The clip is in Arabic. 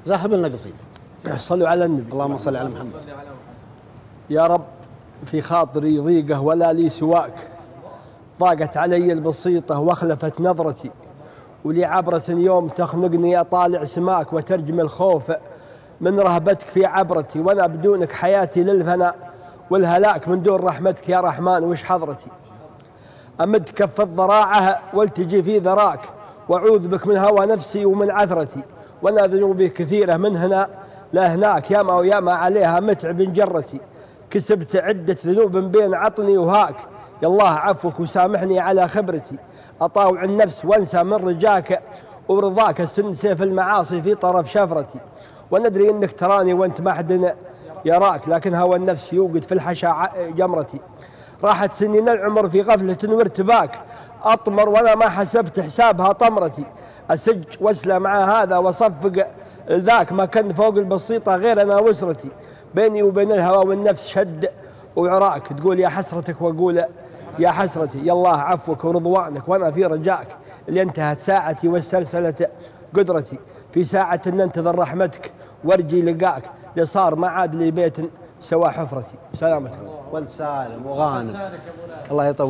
زاحب لنا قصيدة. صلوا على النبي. اللهم صل على محمد. يا رب في خاطري ضيقه ولا لي سواك، ضاقت علي البسيطة واخلفت نظرتي، ولي عبرة يوم تخنقني أطالع سماك وترجم الخوف من رهبتك في عبرتي، وأنا بدونك حياتي للفناء والهلاك، من دون رحمتك يا رحمن وش حضرتي. أمد كف الضراعة والتجي في ذراك، وأعوذ بك من هوى نفسي ومن عثرتي، وأنا ذنوبي كثيرة من هنا لهناك، ياما وياما عليها متعب جرتي، كسبت عدة ذنوب بين عطني وهاك، يا الله عفوك وسامحني على خبرتي، أطاوع النفس وانسى من رجاك ورضاك، السن سيف المعاصي في طرف شفرتي، وندري انك تراني وانت ما حد يراك، لكن هوى النفس يوقد في الحشا جمرتي، راحت سنين العمر في غفلة وارتباك، أطمر وأنا ما حسبت حسابها طمرتي، أسج واسلى مع هذا وصفق ذاك، ما كان فوق البسيطة غير أنا وسرتي، بيني وبين الهوى والنفس شد وعراك، تقول يا حسرتك وأقول يا حسرتي، يا الله عفوك ورضوانك وأنا في رجاك، اللي انتهت ساعتي واسترسلت قدرتي، في ساعة ننتظر رحمتك وارجي لقاك، لصار ما عاد لي بيت سوى حفرتي. سلامتكم. وانت سالم وغانم. الله يطول.